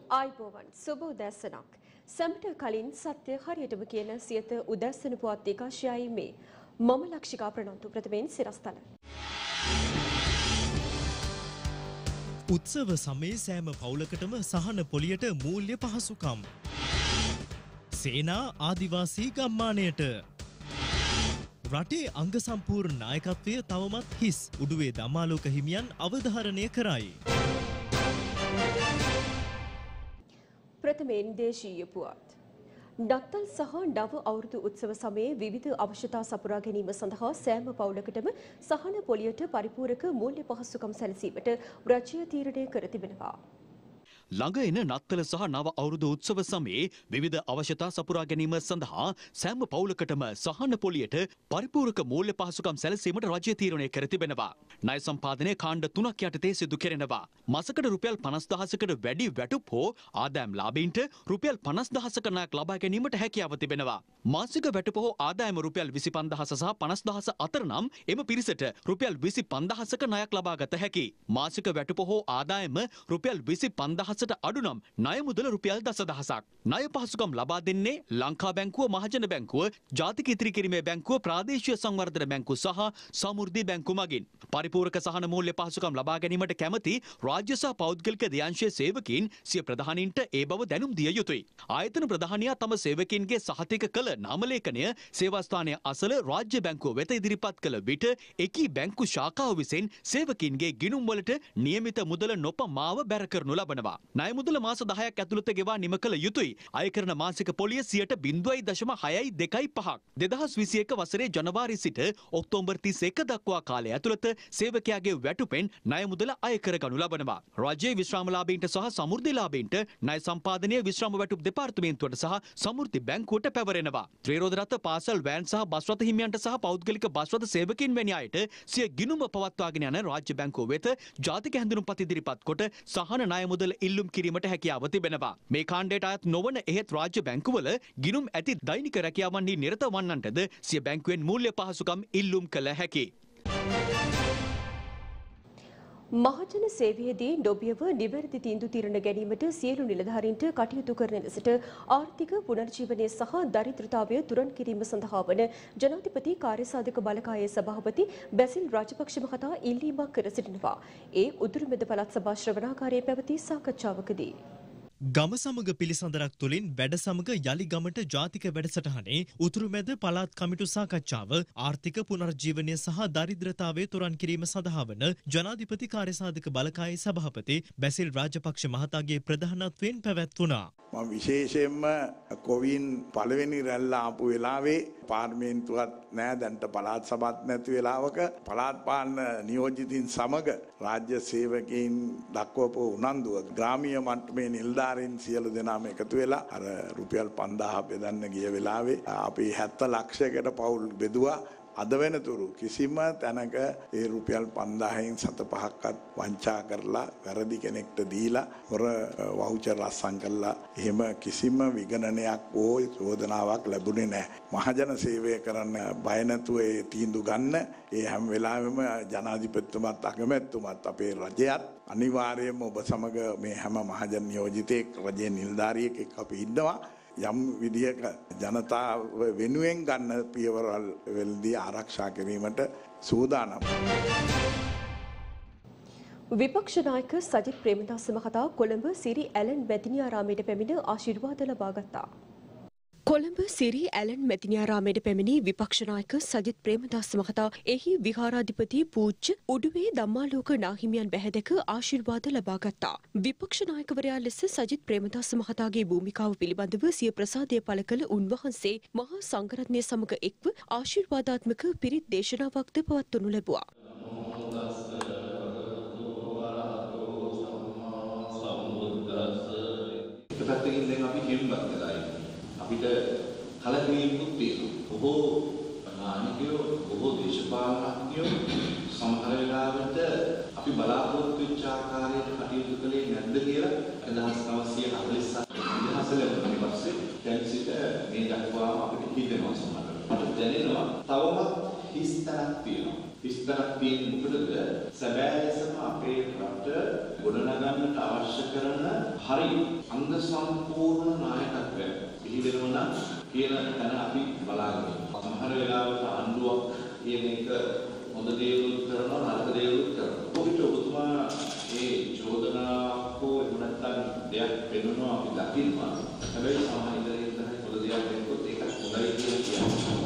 ආයිබෝවන් සුබ උදැසනක්. සැමට කලින් සත්‍ය හරියටම කියන සියත උදැසන පුවත් දෙකාශයයි මේ. මම ලක්ෂිකා ප්‍රනන්තු ප්‍රථමයෙන් සිරස්තල. උත්සව සමයේ සෑම පවුලකටම සහන පොලියට මූල්‍ය පහසුකම්. සේනා ආදිවාසී ගම්මානයට. රටේ අංග සම්පූර්ණ නායකත්වය තවමත් හිස් උඩුවේ දමාලෝක හිමියන් අවධාරණය කරයි. ප්‍රථමයෙන් දේශීය පුවත්. නත්තල් සහ නව අවුරුදු උත්සව සමයේ විවිධ අවශ්‍යතා සපුරා ගැනීම සඳහා සෑම පවුලකටම සහන පොලියට පරිපූරක මූල්‍ය පහසුකම් සැලසීමට රජය තීරණය කර තිබෙනවා. ළඟ එන නත්තල සහ නව අවුරුදු උත්සව සමයේ විවිධ අවශ්‍යතා සපුරා ගැනීම සඳහා සෑම පවුලකටම සහන පොලියට පරිපූරක මූල්‍ය පහසුකම් සැලසීමට රජය තීරණය කර තිබෙනවා. ණය සම්පාදනය කාණ්ඩ 3ක් යටතේ සිදු කෙරෙනවා. මාසකට රුපියල් 50000කට වැඩි වැටුප් හෝ ආදායම් ලාභීන්ට රුපියල් 50000ක ණයක් ලබා ගැනීමට හැකියාව තිබෙනවා. මාසික වැටුප හෝ ආදායම රුපියල් 25000 සහ 50000 අතර නම් එම පිරිසට රුපියල් 25000ක ණයක් ලබා ගත හැකියි. මාසික වැටුප හෝ ආදායම රුපියල් 25000 අඩු නම් ණය මුදල රුපියල් 10000ක්. ණය පහසුකම් ලබා දෙන්නේ ලංකා බැංකුව, මහජන බැංකුව, ජාතික ඉතිරි කිරීමේ බැංකුව, ප්‍රාදේශීය සංවර්ධන බැංකුව සහ සමෘද්ධි බැංකුව මගින්. පරිපූර්ණක සහන මූල්‍ය පහසුකම් ලබා ගැනීමට කැමැති රාජ්‍ය සහ පෞද්ගලික දෙයංශයේ සේවකීන් සිය ප්‍රධානීන්ට ඒ බව දැනුම් දිය යුතුයි. ආයතන ප්‍රධානියා තම සේවකීන්ගේ සහතික කළ නාමලේඛනය සේවා ස්ථානයේ අසල රාජ්‍ය බැංකුව වෙත ඉදිරිපත් කළ විට එකී බැංකු ශාඛාව විසින් සේවකීන්ගේ ගිණුම් වලට නියමිත මුදල නොපමාව බැර කරනු ලබනවා. ණය මුදල මාස 10ක් ඇතුළත ගෙවා නිම කළ යුතුයි. අය කරන මාසික පොලිය 0.625ක්. 2021 වසරේ ජනවාරි සිට ඔක්තෝබර් 31 දක්වා කාලය ඇතුළත සේවකයාගේ වැටුපෙන් ණය මුදල අය කරගනු ලබනවා. රජයේ විශ්‍රාමලාභීන්ට සහ සමෘද්ධිලාභීන්ට ණය සම්පාදනය විශ්‍රාම වැටුප් දෙපාර්තමේන්තුවට සහ සමෘද්ධි බැංකුවට පැවරෙනවා. ත්‍රිරෝද රථ පාසල් වෑන් සහ බස් රථ හිමියන්ට සහ පෞද්ගලික බස් රථ සේවකීන් වැනි අයට සිය ගිණුම පවත්වාගෙන යන රාජ්‍ය බැංකුව වෙත ජාතික හැඳුනුම්පත් ඉදිරිපත් කොට සහන ණය මුදල ඉල්ලුම් කිරීමට හැකියාව තිබෙනවා. මේ කාණ්ඩයට අයත් නොවන එහෙත් රාජ්‍ය බැංකුවල ගිණුම් ඇති දෛනික රැකියාවන්හි නිරත වන්නන්ටද සිය බැංකුවෙන් මූල්‍ය පහසුකම් ඉල්ලුම් කළ හැකියි. මහජන සේවයේදී ඩොබියව නිවැරදි තීන්දුව తీරන ගැනීමට සියලු නිලධාරීන්ට කටයුතු කරන ලෙසට ආර්ථික පුනර්ජීවනය සහ දරිද්‍රතාවය තුරන් කිරීම සඳහා වන ජනාධිපති කාර්යසාධක බලකායේ සභාපති බැසිල් රාජපක්ෂ මහතා ඉල්ලීමක් කර සිටිනවා. ඒ උතුරුමැද පළාත් සභා ශ්‍රවණාකාරයේ පැවති සාකච්ඡාවකදී ගම සමග පිළිසඳරක් තුළින් වැඩ සමග යලි ගමට ජාතික වැඩසටහනේ උතුරුමැද පළාත් කමිටු සාකච්ඡාව ආර්ථික පුනර්ජීවනය සහ දරිද්‍රතාවය තුරන් කිරීම සඳහා වන ජනාධිපති කාර්යසාධක බලකායේ සභාපති බැසිල් රාජපක්ෂ මහතාගේ ප්‍රධානත්වයෙන් පැවැත්වුණා. මම විශේෂයෙන්ම කොවින් පළවෙනි රැල්ල ආපු වෙලාවේ පාර්ලිමේන්තුවත් නෑ, දැන්ට පළාත් සභාවත් නැති වෙලාවක පළාත් පාලන නියෝජිතින් සමග රාජ්‍ය සේවකයින් දක්වපු උනන්දුව ග්‍රාමීය මට්ටමේ නිලධාරීන් සියලු දෙනාම එකතු වෙලා අර රුපියල් 5000 බෙදන්න ගිය වෙලාවේ අපි 70 ලක්ෂයකට පවුල් බෙදුවා. අද වෙනතුරු කිසිම තැනක ඒ රුපියල් 5000න් 7.5ක්වත් වංචා කරලා වැරදි කෙනෙක්ට දීලා හොර වවුචර් අස්සම් කරලා එහෙම කිසිම විගණනයක් හෝ චෝදනාවක් ලැබුණේ නැහැ. මහජන සේවය කරන්න බය නැතුව ඒ තීන්දුව ගන්න ඒ හැම වෙලාවෙම ජනාධිපතිතුමත් අගමැතිතුමත් අපේ රජයත් අනිවාර්යයෙන්ම ඔබ සමග මේ හැම මහජන නියෝජිතයෙක් රජයේ නිලධාරියෙක් එක්ක අපි ඉන්නවා. යම් විදියක ජනතාව වෙනුවෙන් ගන්න පියවරල් වලදී ආරක්ෂා කිරීමට සූදානම්. විපක්ෂ නායක සජිත් ප්‍රේමදාස මහතා කොළඹ සිරි ඇලන් මැතිනියාරාමයට පැමිණ ආශිර්වාද ලබා ගත්තා. කොළඹ සිරි ඇලන් මැතිනියාරාමයට පැමිණි විපක්ෂ නායක සජිත් ප්‍රේමදාස මහතා එහි විහාරාධිපති පූජ්‍ය උඩුවේ ධම්මාලෝක නාහිමියන් බැහැදක ආශිර්වාද ලබා ගත්තා. විපක්ෂ නායකවරයා ලෙස සජිත් ප්‍රේමදාස මහතාගේ භූමිකාව පිළිබඳව සිය ප්‍රසාදය පළ කළ උන්වහන්සේ මහා සංඝරත්නය සමග එක්ව ආශිර්වාදාත්මක පිරිත් දේශනාවක්ද පවත්වනු ලැබුවා. අපිට කලකිරීමක් තියෙනවා. බොහෝ නායකයෝ, බොහෝ දේශපාලනඥයෝ සමහර වෙලාවට අපි බලාපොරොත්තු වෙච්ච ආකාරයට කටයුතු කළේ නැද්ද කියලා 1947 ඉතිහාස ලැබුණාට පස්සේ දැන් සිට මේ දක්වා අපිට හිතෙනවා සමහරවිට. මට දැනෙනවා තවමත් හිස්තනක් තියෙනවා. හිස්තනක් තියෙන මොකටද? සැබෑ ලෙසම අපේ රට ගොඩනගන්නට අවශ්‍ය කරන හරි අංග සම්පූර්ණ නායකත්වයක් පිළිවෙලවන කියන තැන අපි බලාගෙන ඉන්නවා. සමහර වෙලාවට ආණ්ඩුවක් කියන එක හොඳ දේවලුත් කරනවා නරක දේවලුත් කරනවා. කොහොමද ඔබතුමා මේ චෝදනාවක් හෝ එහෙම නැත්නම් දෙයක් පෙන්වනවා අපි දකින්නවා. හැබැයි සමහර ඉඳලා හොඳ දෙයක් වෙනකොට ඒක හොඳයි කියලා කියනවා.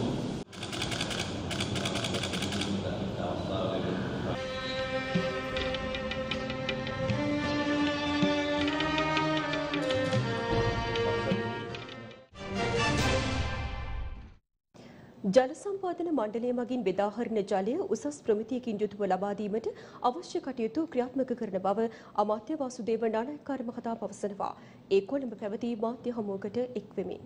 ජල සම්පාදන මණ්ඩලය මගින් බෙදාහරින ජලය උසස් ප්‍රමිතියකින් යුතුව ලබා දීමට අවශ්‍ය කටයුතු ක්‍රියාත්මක කරන බව අමාත්‍ය වාසුදේව නානායක්කාර මහතා පවසනවා. ඒ කොළඹ පැවති මාධ්‍ය හමුවකට එක්වෙමින්.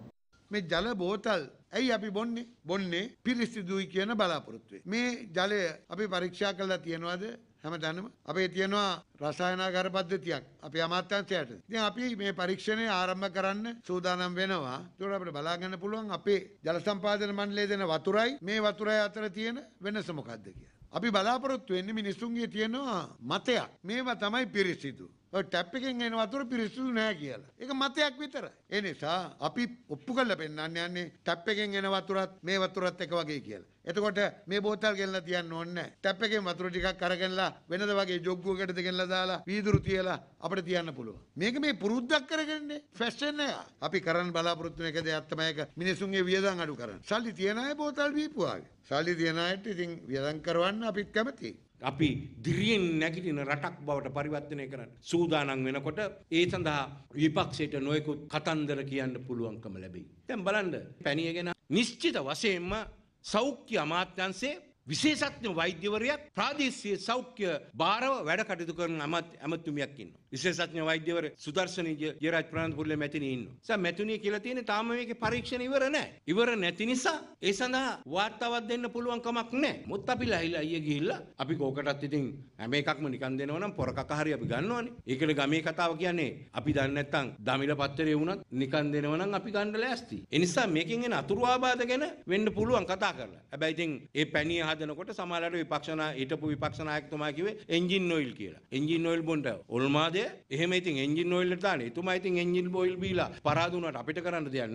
මේ ජල බෝතල් ඇයි අපි බොන්නේ පිරිසිදුයි කියන බලාපොරොත්තුවේ. මේ ජලය අපි පරීක්ෂා කළා තියනවාද? හැමදාම අපේ තියෙනවා රසායනාගාර පද්ධතියක් අපේ අමාත්‍යාංශයට. ඉතින් අපි මේ පරීක්ෂණය ආරම්භ කරන්න සූදානම් වෙනවා. ඒකට අපිට බලා ගන්න පුළුවන් අපේ ජල සම්පාදන මණ්ඩලය දෙන වතුරයි මේ වතුරයි අතර තියෙන වෙනස මොකක්ද කියලා. අපි බලාපොරොත්තු වෙන්නේ මිනිසුන්ගේ තියෙනවා මතයක්. මේවා තමයි පිරිසිදු. ටැප් එකෙන් එන වතුර පිරිසිදු නෑ කියලා. ඒක මතයක් විතරයි. ඒ නිසා අපි ඔප්පු කරලා පෙන්නන්න යන්නේ ටැප් එකෙන් එන වතුරත් මේ වතුරත් එක වගේ කියලා. එතකොට මේ බෝතල් ගෙනලා තියන්න ඕනේ නැහැ. ටැප් එකෙන් වතුර ටිකක් අරගෙනලා වෙනද වගේ ජොග්ගුවකටද ගෙනලා දාලා වීදුරු තියලා අපිට තියන්න පුළුවන්. මේක මේ පුරුද්දක් කරගන්නේ ෆැෂන් එක. අපි කරන්න බලාපොරොත්තු වෙන එක දෙයක් තමයි ඒක මිනිසුන්ගේ වියදම් අඩු කරන්න. සල්ලි තියන අය බෝතල් බීපුවාගේ. සල්ලි තියන අයට ඉතින් වියදම් කරවන්න අපිත් කැමතියි. අපි දිරියෙන් නැගිටින රටක් බවට පරිවර්තනය කරන්න සූදානම් වෙනකොට ඒ සඳහා විපක්ෂයට නොයෙකුත් කතන්දර කියන්න පුළුවන්කම ලැබෙයි. දැන් බලන්න පැණිය ගැන නිශ්චිත වශයෙන්ම සෞඛ්‍ය අමාත්‍යාංශයේ විශේෂඥ වෛද්‍යවරියක් ප්‍රාදේශීය සෞඛ්‍ය භාරව වැඩ කටයුතු කරන ඇමතුමියක් ඉන්නවා. විශේෂඥ වෛද්‍යවර සුදර්ශනී ජයරාජ් ප්‍රනාන්දුපුරේ මැතිණිය ඉන්නවා. මැතිණිය කියලා තියෙන්නේ තාම මේකේ පරීක්ෂණ ඉවර නැහැ. ඉවර නැති නිසා ඒ සඳහා වාර්තාවක් දෙන්න පුළුවන් කමක් නැහැ. මොත් අපි ලහිලා අයිය ගිහිල්ලා අපි කෝකටත් ඉතින් හැම එකක්ම නිකන් දෙනවා නම් පොර කක හරි අපි ගන්නවනේ. ඒකනේ ගමේ කතාව කියන්නේ අපි දන්නේ නැත්නම් දමිළ පත්තරේ වුණත් නිකන් දෙනවා නම් අපි ගන්න ලෑස්ති. ඒ නිසා මේකෙන් එන අතුරු ආබාධ ගැන වෙන්න පුළුවන් කතා කරලා. හැබැයි ඉතින් ඒ පැණිය හදනකොට සමහරවිට හිටපු විපක්ෂ නායකතුමා කිව්වේ එන්ජින් ඔයිල් කියලා. එන්ජින් ඔයිල් බොන්න ඔල්මාද එහෙම ඉතින් එන්ජින් ඔයිල් එකට දාන්නේ. එතුමා ඉතින් එන්ජින් ඔයිල් බීලා පරාද වුණාට අපිට කරන්න දෙයක්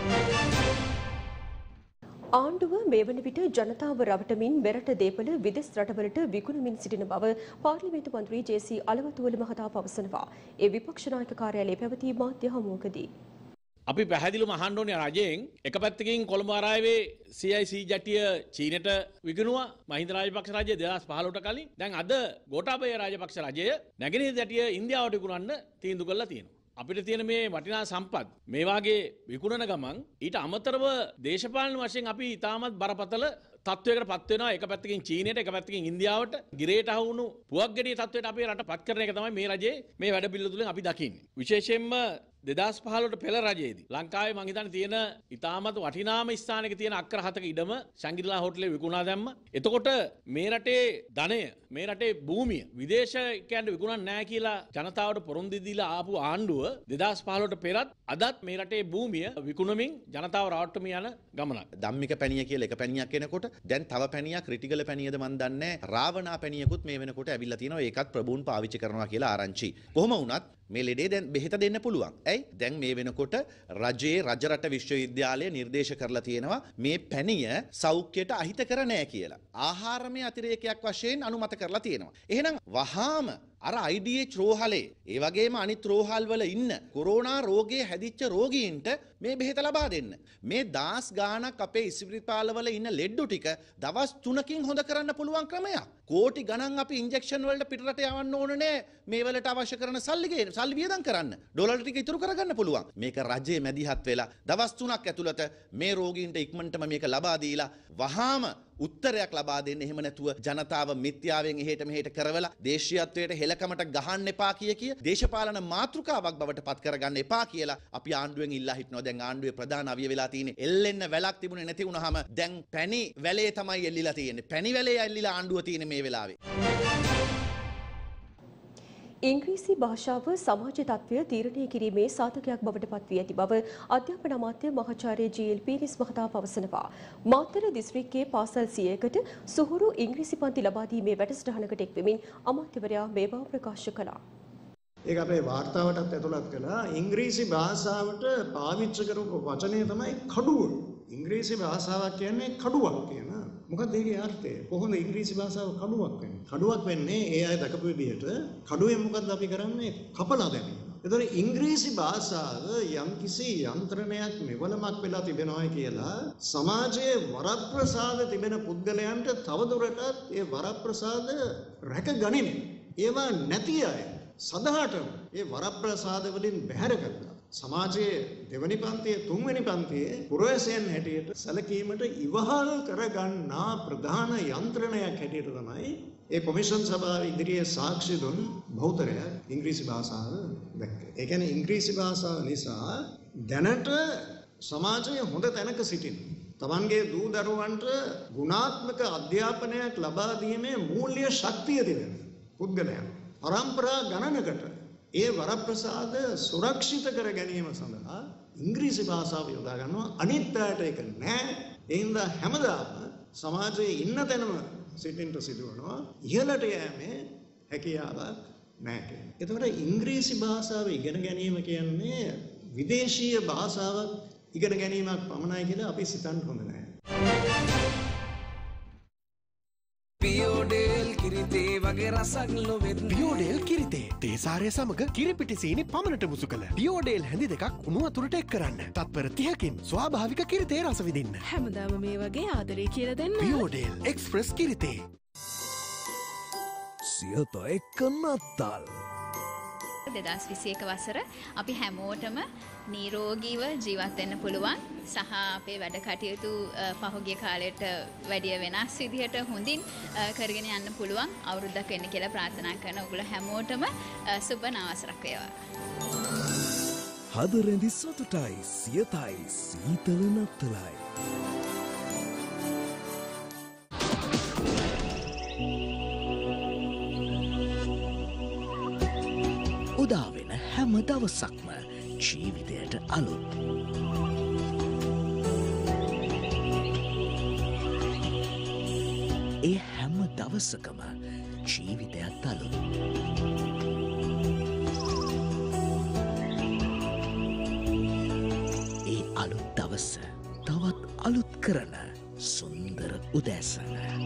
නැහැ. ආණ්ඩුව මේ වන විට ජනතාව රවටමින් මෙරට දේපල විදෙස් රටවලට විකුණමින් සිටින බව පාර්ලිමේන්තු මන්ත්‍රී ජේ.සී. අලවතුවල මහතා පවසනවා. ඒ විපක්ෂ නායක කාර්යාලයේ පැවති මාධ්‍ය හමුවකදී අපි පැහැදිලිවම අහන්න ඕනේ රජයෙන් එක පැත්තකින් කොළඹ ආරාවේ CIC ජැටිය චීනට විකුණුවා මහින්ද රාජපක්ෂ රජය 2015ට කලින්. දැන් අද ගෝඨාභය රාජපක්ෂ රජය නැගෙනහිර ජැටිය ඉන්දියාවට විකුණන්න තීන්දුව කරලා තියෙනවා. අපිට තියෙන මේ වටිනා සම්පත් මේ වාගේ විකුණන ගමන් ඊට අමතරව දේශපාලන වශයෙන් අපි ඉතාමත් බරපතල තත්වයකට පත් වෙනවා. එක පැත්තකින් චීනයට එක පැත්තකින් ඉන්දියාවට ගිරේට අහුණු පුවක් ගෙඩිය තත්වයට අපේ රට පත් කරන එක තමයි මේ රජයේ මේ වැඩ පිළිවෙල තුලින් අපි දකින්නේ. විශේෂයෙන්ම 2015ට පෙළ රජයේදී ලංකාවේ මං හිතන්නේ තියෙන ඉතාමත් වටිනාම ස්ථානයක තියෙන අක්කර 7ක ඉඩම ශංගිරිලා හෝටලේ විකුණා දැම්ම. එතකොට මේ රටේ ධනය මේ රටේ භූමිය විදේශයන්ට විකුණන්නේ නැහැ කියලා ජනතාවට පොරොන්දු දීලා ආපු ආණ්ඩුව 2015ට පෙරත් අදත් මේ රටේ භූමිය විකුණමින් ජනතාව රවට්ටමින් යන ගමනක්. ධම්මික පැණිය කියලා එක පැණියක් එනකොට දැන් තව පැණියක් ක්‍රිටිකල් පැණියද මන් දන්නේ රාවණා පැණියකුත් මේ වෙනකොට ඇවිල්ලා තියෙනවා. ඒකත් ප්‍රභූන් පාවිච්චි කරනවා කියලා ආරංචි. කොහොම වුණත් මේ ලෙඩේ දැන් බෙහෙත දෙන්න පුළුවන්. ඇයි? දැන් මේ වෙනකොට රජයේ රජරට විශ්වවිද්‍යාලය නිර්දේශ කරලා තියෙනවා මේ පැණිය සෞඛ්‍යයට අහිත කර නැහැ කියලා. ආහාරමය අතිරේකයක් වශයෙන් අනුමත කරලා තියෙනවා. එහෙනම් වහාම අර IDH රෝහලේ ඒ වගේම අනිත් රෝහල් වල ඉන්න කොරෝනා රෝගයේ හැදිච්ච රෝගීන්ට මේ බෙහෙත ලබා දෙන්න. මේ දාස් ගාණක් අපේ ඉස්පිරිතාලවල ඉන්න ලෙඩ්ඩු ටික දවස් 3කින් හොඳ කරන්න පුළුවන් ක්‍රමයක්. කෝටි ගණන් අපි ඉන්ජෙක්ෂන් වලට පිටරට යවන්න ඕනේ නෑ. මේ වලට අවශ්‍ය කරන සල්ලි වියදම් කරන්න. ඩොලර් ටික ඉතුරු කරගන්න පුළුවන්. මේක රජයේ මැදිහත් වෙලා දවස් 3ක් ඇතුළත මේ රෝගීන්ට ඉක්මනටම මේක ලබා දීලා වහාම උත්තරයක් ලබා දෙන්න. එහෙම නැතුව ජනතාව මිත්‍යාවෙන් එහෙට මෙහෙට කරවලා දේශීයත්වයට හෙලකමට ගහන්න එපා කිය දේශපාලන මාතෘකාවක් බවට පත් කරගන්න එපා කියලා අපි ආණ්ඩුවෙන් ඉල්ලා හිටනවා. දැන් ආණ්ඩුවේ ප්‍රධාන අවිය වෙලා තියෙන්නේ එල්ලෙන්න වැලක් තිබුණේ නැති වුනහම දැන් පැණි වැලේ තමයි එල්ලිලා තියෙන්නේ. පැණි වැලේ එල්ලිලා ආණ්ඩුව තියෙන්නේ මේ වෙලාවේ. ඉංග්‍රීසි භාෂාව සමාජ තත්ත්වය තීරණය කිරීමේ සාධකයක් බවට පත් වී ඇති බව අධ්‍යාපන අමාත්‍ය මහාචාර්ය ජී.එල්. පීරිස් මහතා පවසනවා. මාතර දිස්ත්‍රික්කයේ පාසල් 100කට සුහුරු ඉංග්‍රීසි පන්ති ලබා දීමේ වැඩසටහනකට එක් වෙමින් අමාත්‍යවරයා මේ බව ප්‍රකාශ කළා. ඒක අපේ වාර්තාවටත් ඇතුළත් කළා. ඉංග්‍රීසි භාෂාවට පාවිච්චි කරපු වචනය තමයි කඩුව. ඉංග්‍රීසි භාෂාවක් කියන්නේ කඩුවක් කියන. මොකක්ද ඒකේ අර්ථය? කොහොමද ඉංග්‍රීසි භාෂාව කඩුවක් වෙන්නේ? කඩුවක් වෙන්නේ ඒ අය දකපු විදිහට කඩුවෙන් මොකද්ද අපි කරන්නේ? කපලා දැමීම. ඒතකොට ඉංග්‍රීසි භාෂාව යම්කිසි යන්ත්‍රණයක් මෙවලමක් වෙලා තිබෙනවා කියලා සමාජයේ වරප්‍රසාද තිබෙන පුද්ගලයන්ට තවදුරටත් ඒ වරප්‍රසාද රැකගනිමින් ඒවා නැති අය සදහටම ඒ වරප්‍රසාද වලින් බැහැර කරලා සමාජයේ දෙවනි පන්තියේ තුන්වෙනි පන්තියේ පුරවැසියන් හැටියට සැලකීමට ඉවහල් කරගන්නා ප්‍රධාන යන්ත්‍රණයක් හැටියට තමයි ඒ කොමිෂන් සභාව ඉදිරියේ සාක්ෂි දුන් බහුතරය ඉංග්‍රීසි භාෂාව දැක්කේ. ඒ කියන්නේ ඉංග්‍රීසි භාෂාව නිසා දැනට සමාජයේ හොඳ තැනක සිටින තමන්ගේ දූ දරුවන්ට ගුණාත්මක අධ්‍යාපනයක් ලබා දීමේ මූල්‍ය ශක්තිය තිබෙන පුද්ගලයන් පරම්පරා ගණනකට ඒ වරප්‍රසාද සුරක්ෂිත කර ගැනීම සඳහා ඉංග්‍රීසි භාෂාව යොදා ගන්නවා. අනිත් අයට ඒක නෑ. ඒ හින්දා හැමදාම සමාජයේ ඉන්න තැනම සිටින්නට සිදුවනවා. ඉහළට යෑමේ හැකියාවක් නැහැ. එතකොට ඉංග්‍රීසි භාෂාව ඉගෙන ගැනීම කියන්නේ විදේශීය භාෂාවක් ඉගෙන ගැනීමක් පමණයි කියලා අපි සිතන්න හොඳ නැහැ. පියෝඩෙල් කිරිතේ වගේ රසක් ලොවෙත් පියෝඩෙල් කිරිතේ තේසාරය සමග කිරිපිටි සීනි පමණට මුසු කළ පියෝඩෙල් හැඳි දෙකක් උණු වතුරට එක් කරන්න. තත්පර 30කින් ස්වාභාවික කිරිතේ රස විඳින්න. හැමදාම මේ වගේ ආදරේ කියලා දෙන්න. පියෝඩෙල් එක්ස්ප්‍රස් කිරිතේ. සියත එක්ක නත්තල් 2021 වසර අපි හැමෝටම නිරෝගීව ජීවත් වෙන්න පුළුවන් සහ අපේ වැඩ කටයුතු පහුගිය කාලයට වැඩිය වෙනස් විදිහට හොඳින් කරගෙන යන්න පුළුවන් අවුරුද්දක් වෙන්න කියලා ප්‍රාර්ථනා කරන ඔයගොල්ලෝ හැමෝටම සුබ නවසරක් වේවා. හද රැඳි සතුටයි සියතයි සීතල නත්තලයි. උදාවෙන හැම දවසක්ම ජීවිතයට අලුත්. ඒ හැම දවසකම ජීවිතයත් අලුත්. ඒ අලුත් දවස තවත් අලුත් කරන සුන්දර උදෑසන.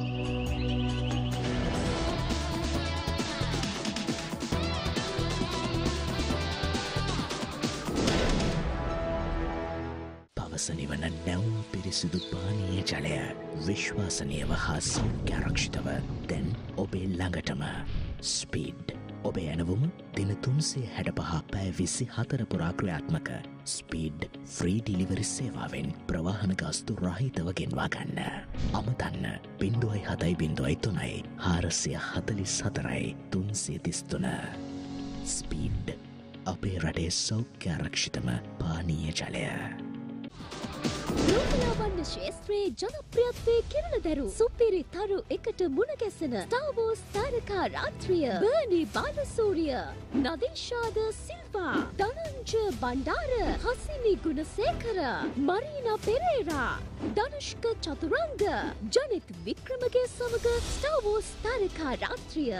පවසනිවන නැවුම් පිරිසිදු පානීය ජලය විශ්වාසනීයව හා සෞඛ්‍යාරක්ෂිතව දැන් ඔබේ ළඟටම ස්පීඩ්. ඔබේ ඇනවුම දින 365 පැය 24 පුරා ක්‍රියාත්මක ස්පීඩ් ෆ්‍රී ඩිලිවරි සේවාවෙන් ප්‍රවාහන ගාස්තු රහිතව ගෙන්වා ගන්න. අමතන්න 0703 444 333. ස්පීඩ් අපේ රටේ සෞඛ්‍යාරක්ෂිතම පානීය ජලය. රූපලාවන්‍ය ශේත්‍රයේ ජනප්‍රියත්වයේ කිරණ දැරු සුපිරි තරු එකට මුණ ගැසෙන ස්ටාර් වෝස් තාරකා රාත්‍රිය බර්නි බාලසූරිය නදීෂාද සිල්වා ධනංජය බණ්ඩාර හසිනි ගුණසේකර මරීනා පෙරේරා ධනුෂ්ක චතුරංග ජනිත් වික්‍රමගේ සමග ස්ටාර් වෝස් තාරකා රාත්‍රිය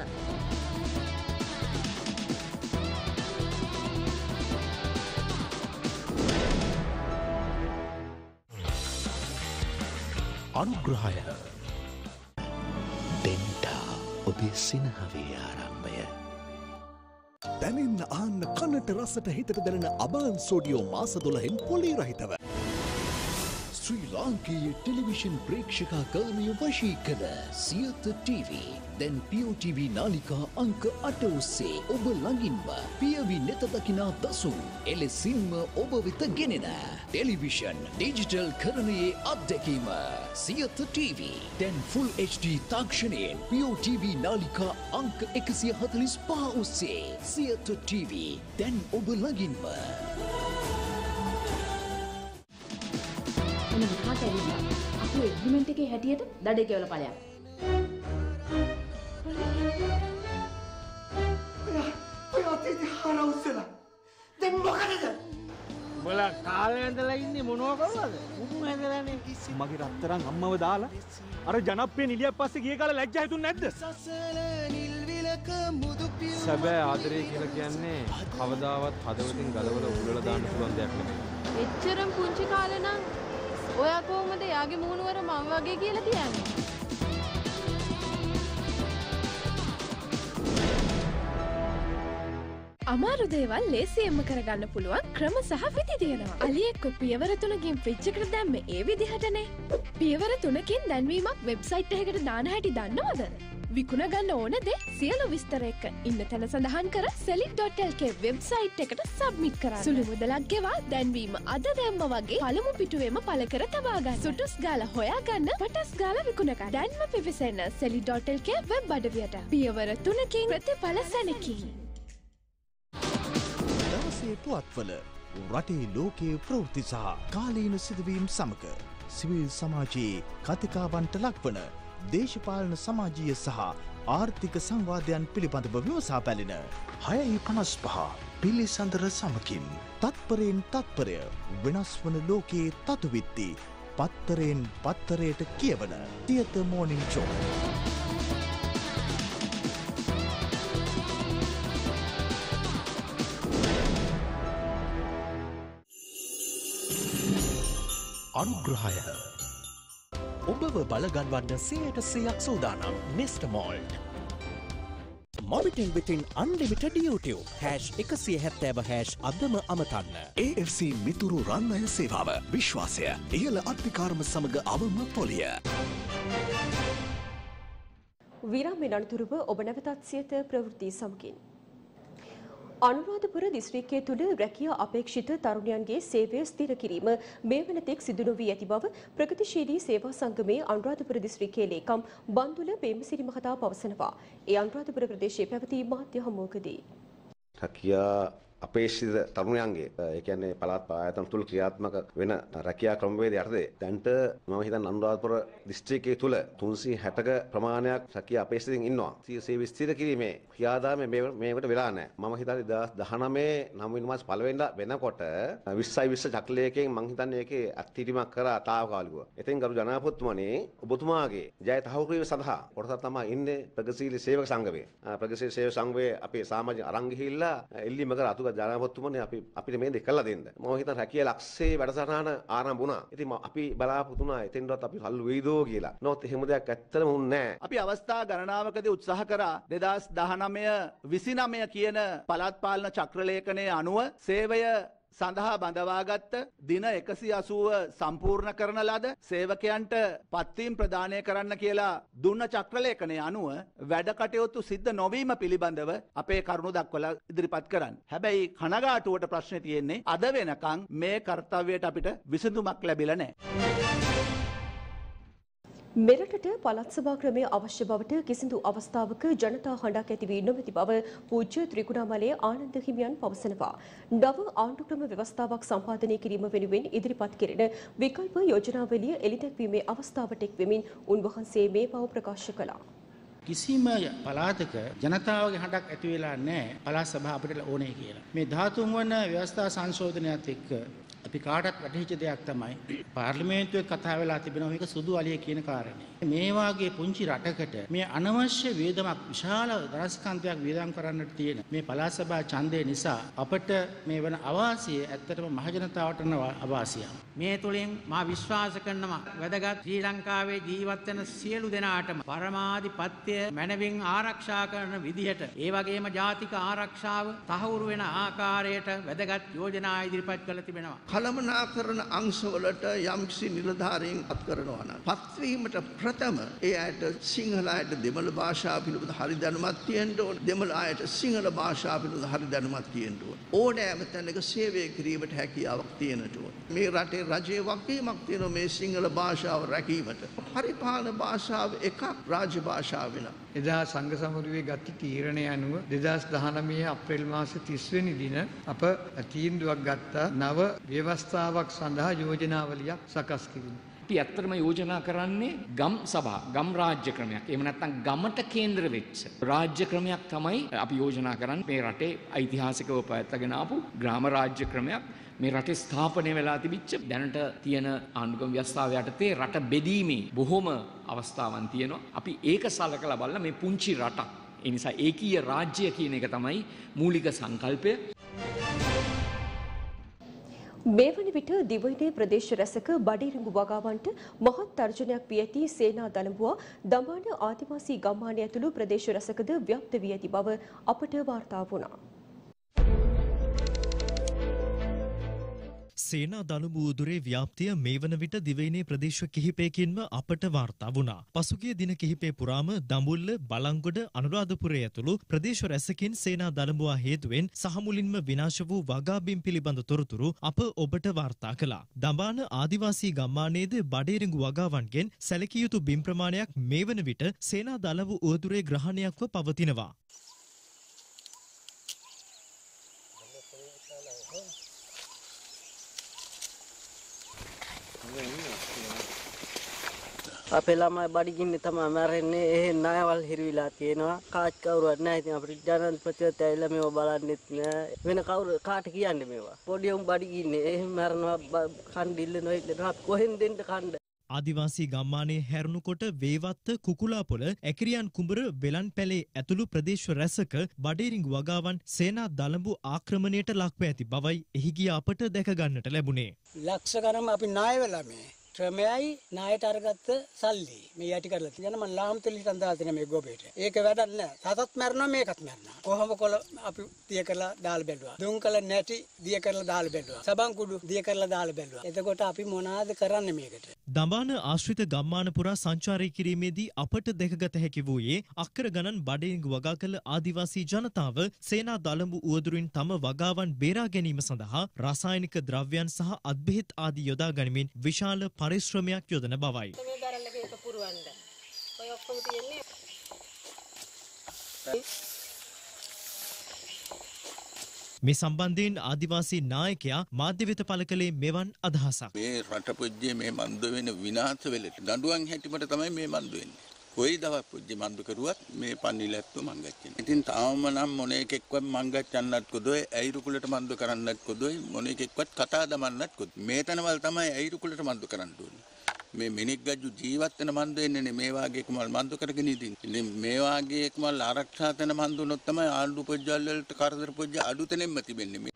අනුග්‍රහය ඩෙන්ටා ඔබේ සිනහවේ ආරම්භය. දැනින්න ආන්න කනට රසට හිතට දැනෙන අබාන් සෝඩියෝ මාස 12න් පොලී රහිතව. ශ්‍රී ලාංකීය ටෙලිවිෂන් ප්‍රේක්ෂකා කර්මය වශී කළ සියත TV දැන් POTV නාලිකා අංක 8 ඔස්සේ ඔබ ළඟින්ම පියවි නෙත දකිනා දසුන් එලෙසින්ම ඔබ වෙත ගෙනෙන ටෙලිවිෂන් ඩිජිටල් කරණයේ අත්දැකීම සියත TV දැන් Full HD තාක්ෂණයෙන් POTV නාලිකා අංක 145 ඔස්සේ සියත TV දැන් ඔබ ළඟින්ම. එන විකාට ඇවිල්ලා අපි එග්‍රීමන්ට් එකේ හැටියට දඩේ ගෙවලා ඵලයක්. ඔය අතේ හරවුසලා දැන් මොකටද? උඹලා කාලේ ඇඳලා ඉන්නේ මොනව කරලාද? මුතු ඇඳලානේ. මගේ රත්තරන් අම්මව දාලා අර ජනප්‍රිය නිලියක් පස්සේ ගිය කාලේ ලැජ්ජා හිතුන්නේ නැද්ද? සසල නිල් විලක මුදු පියු සැබෑ ආදරය කියලා කියන්නේ කවදාවත් හදවතින් ගලවලා උගලලා දාන්න පුළුවන් දෙයක් නෙමෙයි. එච්චරම පුංචි කාලේ නම් ඔයා කොහොමද යාගේ මූණුවර මම වගේ කියලා කියන්නේ? අමාරු දේවල් ලේසියෙන්ම කරගන්න පුළුවන් ක්‍රම සහ විධි තියෙනවා. අලියෙක්ව පියවර 3කින් ෆ්‍රිජ් එකට දැම්මේ ඒ විදිහටනේ. පියවර 3කින් දැන්වීමක් වෙබ්සයිට් එකකට දාන හැටි දන්නවද? විකුණ ගන්න ඕන දේ සියලු විස්තර එක්ක ඉන්න තැන සඳහන් කර sellit.lk වෙබ්සයිට් එකට සබ්මිට් කරන්න. සුළු මුදලක් ගෙවා දැන්වීම අද දැම්ම වගේ පළමු පිටුවේම පළ කර තබා ගන්න. සුටුස් ගාලා හොයා ගන්න, පටස් ගාලා විකුණ ගන්න. දැන්ම පිවිසෙන්න sellit.lk වෙබ් අඩවියට. පියවර 3කින් ප්‍රතිඵල සැනකී. දවසේ පුවත්වල රටේ ලෝකයේ ප්‍රවෘත්ති සහ කාලීන සිදුවීම් සමග සිවිල් සමාජයේ කතිකාවන්ට ලක්වන දේශපාලන සමාජීය සහ ආර්ථික සංවාදයන් පිළිබඳව විමසා බැලින 6:55 පිළිසඳර සමකින් තත්පරයෙන් තත්පරය වෙනස් වන ලෝකයේ තතුවිත්ති පත්තරයෙන් පත්තරයට කියවන තියත මෝනින් ෂෝ. අනුග්‍රහය ඔබව බලගන්වන්න 100% සූදානම් නෙස්ටමෝල්ඩ්. මොබිටෙල් වෙතින් අන්ලිමිටඩ් YouTube #170# අදම අමතන්න. AFC මිතුරු රන් අය සේවාව විශ්වාසය ඉහළ අධිකාරම සමග අවම පොලිය. විරාමයෙන් අනතුරුව ඔබ නැවතත් සියත ප්‍රවෘත්ති සමගින්. අනුරාධපුර දිස්ත්‍රික්කයේ තුළ රැකියා අපේක්ෂිත තරුණයන්ගේ සේවය ස්ථිර කිරීම මේ වනතෙක් සිදු නොවී ඇති බව ප්‍රගතිශීලී සේවා සංගමයේ අනුරාධපුර දිස්ත්‍රික්කයේ ලේකම් බන්දුල පේමසිරි මහතා පවසනවා. ඒ අනුරාධපුර ප්‍රදේශයේ පැවති මාධ්‍ය හමුවකදී රැකියා අපේක්ෂිත තරුණයන්ගේ ඒ කියන්නේ පළාත් ආයතන තුල ක්‍රියාත්මක වෙන රැකියා ක්‍රමවේද යටතේ දැන්ට මම හිතන්නේ අනුරාධපුර දිස්ත්‍රික්කයේ තුල 360ක ප්‍රමාණයක් රැකියා අපේක්ෂිතින් ඉන්නවා. සේවය විස්තර කිරීමේ ක්‍රියාදාමය මේකට වෙලා නැහැ. මම හිතන්නේ 2019 9 වෙනි මාස පළවෙනිදා වෙනකොට 20 චක්‍රලයකින් මම හිතන්නේ ඒකේ අත්හිටීමක් කරා තාවකාලිකව. එතෙන් ගරු ජනාධිපතිතුමනි ඔබතුමාගේ ජය තහවුරු කිරීම සඳහා කොටසක් තමයි ඉන්නේ ප්‍රගතිශීලී සේවක සංගමයේ. ප්‍රගතිශීලී සේවක සංගමයේ අපේ සමාජ අරන් ගිහිල්ලා එල්ලීම කර අතු ජනාධිපතිතුමනි අපිට මේ දෙක කළා දෙන්න. මම හිතන රැකියා ලක්ෂයේ වැඩසටහන ආරම්භ වුණා. ඉතින් අපි බලාපොරොත්තු වුණා එතෙන්වත් අපි හල්ලු වෙයිදෝ කියලා. නමුත් එහෙම දෙයක් ඇත්තටම වුණේ නැහැ. අපි අවස්ථා ගණනාවකදී උත්සාහ කරා 2019 කියන පළාත් පාලන චක්‍රලේඛනයේ අනුව සේවය සඳහා බඳවාගත්ත දින 180 සම්පූර්ණ කරන ලද සේවකයන්ට පත්වීම් ප්‍රදානය කරන්න කියලා දුන්න චක්‍රලේඛනයේ අනුව වැඩ කටයුතු සිද්ධ නොවීම පිළිබඳව අපේ කරුණු දක්වලා ඉදිරිපත් කරන්න. හැබැයි කනගාටුවට ප්‍රශ්නේ තියෙන්නේ අද වෙනකන් මේ කාර්යයට අපිට විසඳුමක් ලැබිලා නැහැ. මෙරටට පළාත් සභා ක්‍රමය අවශ්‍ය බවට කිසිදු අවස්ථාවක ජනතා හඬක් ඇති වී නොමැති බව පූජ්‍ය ත්‍රිකුණාමලයේ ආනන්ද හිමියන් පවසනවා. නව ආණ්ඩුක්‍රම ව්‍යවස්ථාවක් සම්පාදනය කිරීම වෙනුවෙන් ඉදිරිපත් කෙරෙන විකල්ප යෝජනාවලිය එළිදැක්වීමේ අවස්ථාවට එක් වෙමින් උන්වහන්සේ මේ බව ප්‍රකාශ කළා. කිසිම පළාතක ජනතාවගේ හඬක් ඇති වෙලා නැහැ පළාත් සභාව අපිට ඕනේ කියලා. මේ 13 වන ව්‍යවස්ථා සංශෝධනයත් එක්ක අපි කාටත් වැටහිච්ච දෙයක් තමයි පාර්ලිමේන්තුවේ කතා වෙලා තිබෙනවා මේක සුදු අලිය කියන කාරණේ. මේ වාගේ පුංචි රටකට මේ අනවශ්‍ය වේදමක් විශාල දරස්කන්ධයක් වේදම් කරන්නට තියෙන මේ පළාත් සභා ඡන්දය නිසා අපට මේ වන අවාසිය ඇත්තටම මහජනතාවට වන අවාසියක්. මේ තුලින් මා විශ්වාස කරනවා වැදගත් ශ්‍රී ලංකාවේ ජීවත් වෙන සියලු දෙනාටම පරමාධිපත්‍ය මැනවින් ආරක්ෂා කරන විදිහට ඒ වගේම ජාතික ආරක්ෂාව තහවුරු වෙන ආකාරයට වැදගත් යෝජනා ඉදිරිපත් කළ තිබෙනවා. කළමනාකරන අංශවලට යම්කිසි නිලධාරීන් අත් කරනවා නම් පත්වීමට ප්‍රථම ඒ අයට සිංහල අයට දෙමළ භාෂාව පිළිබඳ හරි දැනුමක් තියෙන්න ඕන. දෙමළ අයට සිංහල භාෂාව පිළිබඳ හරි දැනුමක් තියෙන්න ඕන. ඕනෑම තැනක සේවය කිරීමට හැකියාවක් තියෙන්නට ඕන. මේ රටේ රජයේ වගකීමක් තියෙනවා මේ සිංහල භාෂාව රැකීමට. පරිපාලන භාෂාව එකක් රාජ්‍ය භාෂාව වෙනක්. එදා සංඝ සමුරුවේ ගත්ත තීරණය අනුව 2019 අප්‍රේල් මාසේ 30 වෙනි දින අප තීන්දුවක් ගත්තා නව ව්‍යවස්ථාවක් සඳහා යෝජනාවලියක් සකස් කිරීම. අපි ඇත්තටම යෝජනා කරන්නේ ගම් සභා, ගම් රාජ්‍ය ක්‍රමයක්. එහෙම නැත්නම් ගමට කේන්ද්‍ර වෙච්ච රාජ්‍ය ක්‍රමයක් තමයි අපි යෝජනා කරන්නේ. මේ රටේ ඓතිහාසිකව පැවැත්ගෙන ආපු ග්‍රාම රාජ්‍ය ක්‍රමයක්. මේ රටේ ස්ථාපනය වෙලා තිබිච්ච දැනට තියෙන ආණ්ඩුක්‍රම ව්‍යවස්ථාව යටතේ රට බෙදීමේ බොහොම අවස්ථාවන් තියෙනවා. අපි ඒක සලකලා බලලා මේ පුංචි රටක් ඒ නිසා ඒකීය රාජ්‍ය කියන එක තමයි මූලික සංකල්පය. මේ වන විට දිවයිනේ ප්‍රදේශ රැසක බඩිරිඟු වගාවන්ට මහත් තර්ජනයක් වී ඇති සේනා දළඹුවා දඹාන ආදිවාසී ගම්මානය ඇතුළු ප්‍රදේශ රැසකද ව්‍යාප්ත වී ඇති බව අපට වාර්තා වුණා. සේනා දළඹු උදුරේ ව්‍යාප්තිය මේ වන විට දිවයිනේ ප්‍රදේශ කිහිපයකින්ම අපට වාර්තා වුණා. පසුගිය දින කිහිපය පුරාම දඹුල්ල, බලංගොඩ, අනුරාධපුරය ඇතුළු ප්‍රදේශ රැසකින් සේනා දළඹුවා හේතුවෙන් සහ මුලින්ම විනාශ වූ වගාබිම් පිළිබඳ තොරතුරු අප ඔබට වාර්තා කළා. දඹාන ආදිවාසී ගම්මානයේද බඩේරිඟු වගාවන්ගෙන් සැලකිය යුතු බිම් ප්‍රමාණයක් මේ වන විට සේනා දළඹු උදුරේ ග්‍රහණයක්ව පවතිනවා. අපේ ළමයි බඩගින්නේ තමයි මැරෙන්නේ. එහෙන් ණයවල් හිරවිලා තියෙනවා. කාච් කවුරුවත් නැහැ. ඉතින් අපිට ජනාධිපතිවත් ඇවිල්ලා මේව බලන්නෙත් නෑ. වෙන කවුරු කාට කියන්නේ මේවා? පොඩි උන් බඩගින්නේ. එහෙන් මැරෙනවා කණ්ඩිල්ල නොහිටනවා. කොහෙන් දෙන්න කණ්ඩ? ආදිවාසී ගම්මානයේ හැරුණුකොට වේවත්ත, කුකුලාපොළ, ඇකිරියන් කුඹර, වෙලන්පැලේ ඇතුළු ප්‍රදේශ රැසක බඩේරිඟු වගාවන් සේනා දළඹු ආක්‍රමණයට ලක්ව ඇති බවයි එහි ගිය අපට දැක ගන්නට ලැබුණේ. ලක්ෂ ගණන් අපි ණය වෙලා මේ ක්‍රමයයි ණයට අරගත්ත සල්ලි මේ යටි කරලා තියෙන මම ලාම් තෙල් හිටන් දාලා තියෙන මේ ගොබේට. ඒක වැඩක් නෑ. සතත් මැරෙනවා මේකත් මැරෙනවා. කොහොම කොළ අපි දිය කරලා දාලා බැලුවා. දුම් කළ නැටි දිය කරලා දාලා බැලුවා. සබන් කුඩු දිය කරලා දාලා බැලුවා. එතකොට අපි මොනවාද කරන්නේ මේකට? දඹාන ආශ්‍රිත ගම්මාන පුරා සංචාරය කිරීමේදී අපට දැකගත හැකි වූයේ අක්කර ගණන් බඩේරිඟු වගා කළ ආදිවාසී ජනතාව සේනා දළඹු උවදුරින් තම වගාවන් බේරා ගැනීම සඳහා රසායනික ද්‍රව්‍යයන් සහ අත්බෙහෙත් ආදී යොදා ගනිමින් විශාල පරිශ්‍රමයක් යොදන බවයි. මේ සම්බන්ධයෙන් ආදිවාසී නායකයා මාධ්‍ය වෙත පළ කළේ මෙවන් අදහසක්. මේ රට පුජ්ජේ මේ මන්දු වෙන විනාශ වෙලට දඬුවම් හැටිමට තමයි මේ මන්දු වෙන්නේ. කොයි දවස් පුජ්ජේ මන්දු කරුවත් මේ පන්නිලැත්තු මංගච්චන. ඉතින් තාම නම් මොන එකෙක්වත් මංගච්චන්නත් කොදොයි ඇයිරුකුලට මන්දු කරන්නත් කොදොයි මොන එකෙක්වත් කතා දමන්නත් කොදොයි. මේ තනවල තමයි ඇයිරුකුලට මන්දු කරන්න ඕනේ. මේ මිනික් ගජු ජීවත් වෙන මන්දු වෙන්නේ මේ වාගේ එකමල් මන්දු කරගෙන ඉතින්. ඉතින් මේ වාගේ එකමල් ආරක්ෂා කරන මන්දු උනොත් තමයි ආණ්ඩු පොජ්ජල් වලට කරදර පොජ්ජ අඩු තැනෙන්ම තිබෙන්නේ.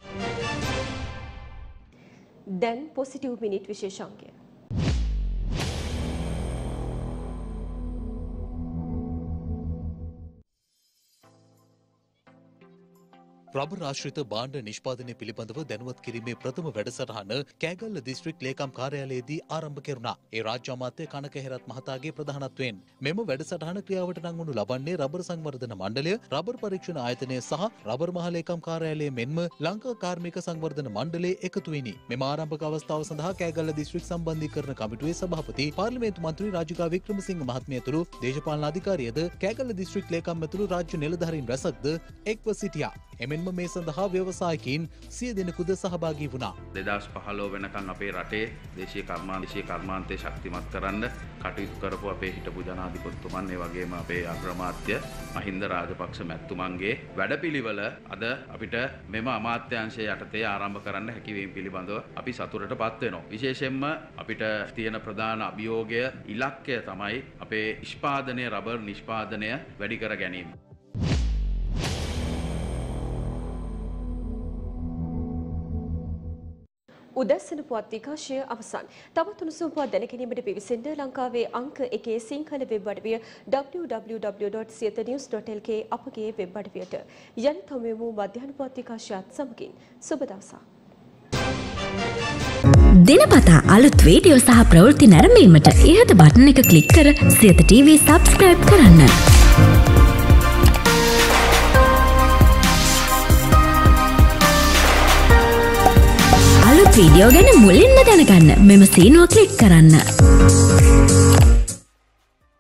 දැන් පොසිටිව් මිනිට් විශේෂාංකය. රබර් ආශ්‍රිත භාණ්ඩ නිෂ්පාදනය පිළිබඳව දැනුවත් කිරීමේ ප්‍රථම වැඩසටහන කෑගල්ල දිස්ත්‍රික් ලේකම් කාර්යාලයේදී ආරම්භ කෙරුණා. ඒ රාජ්‍ය අමාත්‍ය කනක හේරත් මහතාගේ ප්‍රධානත්වයෙන් මෙම වැඩසටහන ක්‍රියාවට නංවනු ලබන්නේ රබර් සංවර්ධන මණ්ඩලය, රබර් පරීක්ෂණ ආයතනය සහ රබර් මහ ලේකම් කාර්යාලය මෙන්ම ලංකා කාර්මික සංවර්ධන මණ්ඩලය එකතු වෙනි. මෙම ආරම්භක අවස්ථාව සඳහා කෑගල්ල දිස්ත්‍රික් සම්බන්ධීකරණ කමිටුවේ සභාපති පාර්ලිමේන්තු මන්ත්‍රී රාජිකා වික්‍රමසිංහ මහත්මිය ඇතුළු දේශපාලන අධිකාරියද කෑගල්ල දිස්ත්‍රික් ලේකම් ඇතුළු රාජ්‍ය නිලධාරීන් රැසක්ද එක්ව සිටියා. එමෙන්ම මේ සඳහා ව්‍යවසායකින් 100 දෙනෙකුද සහභාගී වුණා. 2015 වෙනකන් අපේ රටේ දේශීය කර්මාන්තය ශක්තිමත් කරන්න කටයුතු කරපු අපේ හිටපු ජනාධිපතිතුමන් ඒ වගේම අපේ අග්‍රාමාත්‍ය මහින්ද රාජපක්ෂ මැතිතුමන්ගේ වැඩපිළිවෙල අද අපිට මෙම අමාත්‍යාංශය යටතේ ආරම්භ කරන්න හැකිවීම පිළිබඳව අපි සතුටටපත් වෙනවා. විශේෂයෙන්ම අපිට තියෙන ප්‍රධාන අභියෝගය ඉලක්කය තමයි අපේ නිෂ්පාදනය රබර් නිෂ්පාදනය වැඩි කර ගැනීම. උදැසන පුවත් විකාශය අවසන්. තවත් උණුසුම් පුවත් දැනගැනීමට පිවිසෙන්න ලංකාවේ අංක 1 සිංහල වෙබ් අඩවිය www.siethanews.lk අපගේ වෙබ් අඩවියට. යන තොමෙමු මධ්‍යහන පුවත් විකාශයත් සමගින් සුබ දවසක්. දිනපතා අලුත් වීඩියෝ සහ ප්‍රවෘත්ති නැරඹීමට ඉහත බටන් එක ක්ලික් කර සියත TV subscribe කරන්න. අලුත් වීඩියෝ ගැන මුලින්ම දැනගන්න මෙම සීනුව ක්ලික් කරන්න.